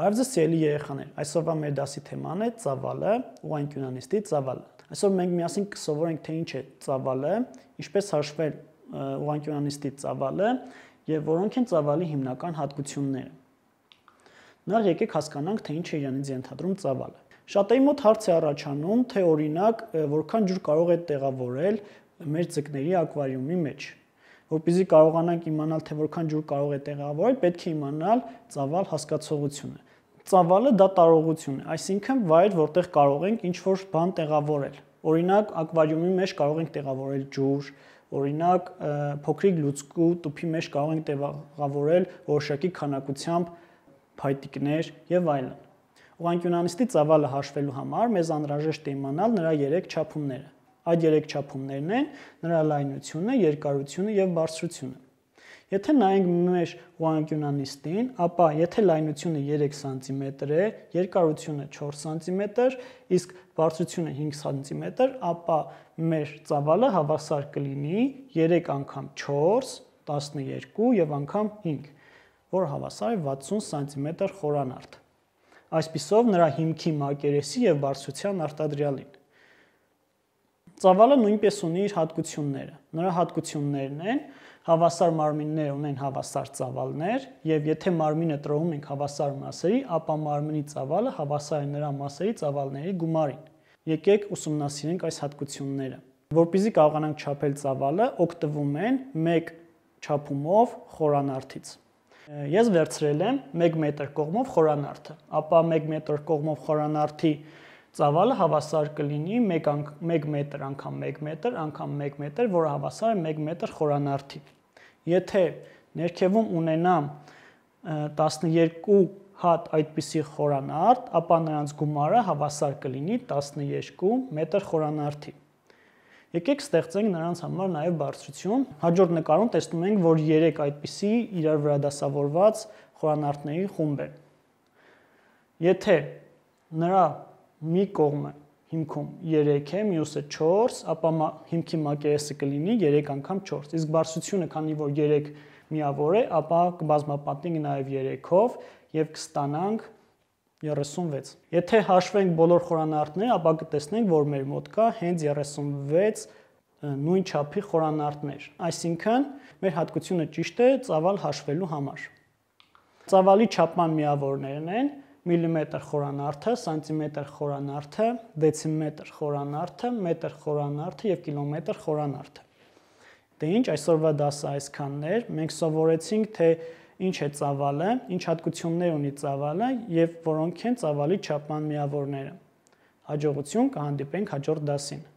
Բարև ձեզ սիրելի երեխաներ, այսօրվա մեր դասի թեման է ծավալը, ուղղանկյունանիստի ծավալը։ Այսօր մենք միասին կսովորենք, թե ինչ է ծավալը, ինչպես հաշվել ուղղանկյունանիստի ծավալը եւ որոնք են ծավալի հիմնական հատկությունները։ Նախ եկեք հասկանանք, թե ինչ է իրենից ենթադրում ծավալը։ Շատերի մոտ հարց է առաջանում, թե օրինակ որքան ջուր կարող է տեղավորել մեր ձկների ակվարիումի մեջ։ Որպեսզի կարողանանք իմանալ, թե որքան ջուր կարող է տեղավորել, պետք է իմանալ ծավալ հասկացողությունը։ Ծավալը դա տարողություն է, այսինքն վայր, որտեղ կարող ենք ինչ-որ բան տեղավորել։ Օրինակ, ակվարիումի մեջ կարող ենք տեղավորել ջուր, օրինակ, փոքրիկ լուցկու տուփի մեջ կարող ենք տեղավորել որոշակի քանակությամբ փայտիկներ եւ այլն։ Ուղղանկյունանիստի ծավալը հաշվելու համար մեզ անհրաժեշտ է իմանալ նրա 3 չափումները։ Այդ 3 չափումներն են նրա լայնությունը, երկարությունը եւ բարձրությունը։ Եթե նայենք մեր ուղղանկյունանիստին, ապա եթե լայնությունը 3 սանտիմետր է, երկարությունը 4 սանտիմետր, իսկ բարձրությունը 5 սանտիմետր, ապա մեր ծավալը հավասար կլինի 3 անգամ 4, 12 եւ անգամ 5, որ հավասար է 60 սանտիմետր խորանարդ։ Այսպիսով նրա հիմքի մակերեսի եւ բարձրության արտադրյալին։ Ծավալը նույնպես ունի իր հատկությունները։ Նրա հատկություններն են հավասար մարմինները ունեն հավասար ծավալներ եւ եթե մարմինը տրոհում ենք հավասար մասերի, ապա մարմնի ծավալը հավասար է նրա մասերի ծավալների գումարին։ Եկեք ուսումնասիրենք այս հատկությունները։ Որպեսզի կարողանանք չափել ծավալը, օգտվում են 1 չափումով խորանարդից։ Ես վերցրել եմ 1 մետր կողմով խորանարդը, ապա 1 մետր կողմով խորանարդի ծավալը հավասար կլինի 1 մետր անգամ 1 մետր անգամ 1 մետր, որը հավասար է 1 մետր խորանարդի։ Եթե ներքևում ունենամ 12 հատ այդպիսի խորանարդ, ապա նրանց գումարը հավասար կլինի 12 մետր խորանարդի։ Եկեք ստեղծենք նրանց համար նաև բարձրություն։ Հաջորդ նկարում տեսնում ենք, որ 3 այդպիսի իրար վրա դասավորված խորանարդների խումբ է։ Եթե նրա մի կողմը հիմքում 3 է, մյուսը 4, ապա հիմքի մակերեսը կլինի 3 անգամ 4, իսկ բարձրությունը, քանի որ 3 միավոր է, ապա կբազմապատենք նաև 3-ով եւ կստանանք 36։ Եթե հաշվենք բոլոր խորանարդները, ապա կտեսնենք, որ մեր մոտ կա հենց 36 նույն չափի խորանարդներ։ Այսինքն, մեր հատկությունը ճիշտ է ծավալ հաշվելու համար։ Ծավալի չափման միավորներն են միլիմետր խորանարդը, սանտիմետր խորանարդը, դեցիմետր խորանարդը, մետր խորանարդը եւ կիլոմետր խորանարդը։ Դե ինչ, այսօրվա դասը այսքանն էր։ Մենք սովորեցինք, թե ինչ է ծավալը, ինչ հատկություններ ունի ծավալը եւ որոնք են ծավալի չափման միավորները։ Հաջողություն, կհանդիպենք հաջորդ դասին։